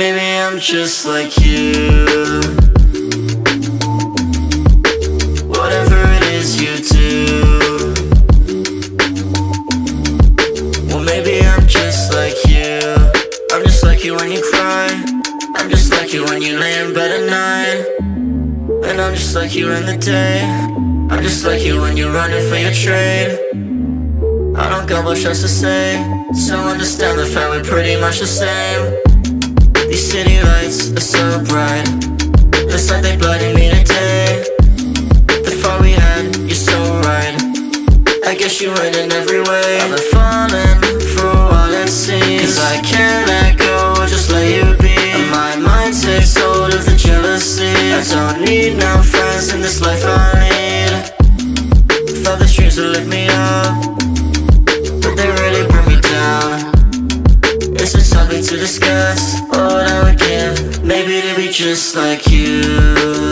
Maybe I'm just like you. Whatever it is you do. Well, maybe I'm just like you. I'm just like you when you cry. I'm just like you when you lay in bed at night. And I'm just like you in the day. I'm just like you when you're running for your trade. I don't got much else to say, so understand the fact we're pretty much the same. These city lights are so bright, it's like they blinded me today. The fun we had, you're so right, I guess you win in every way. I've been falling for a while it seems, cause I can't let go, just let you be. And my mind takes hold of the jealousy. I don't need no friends in this life I need. Thought the streets would lift me up, but they really bring me down. It's just something to discuss, what I would give, maybe to be just like you.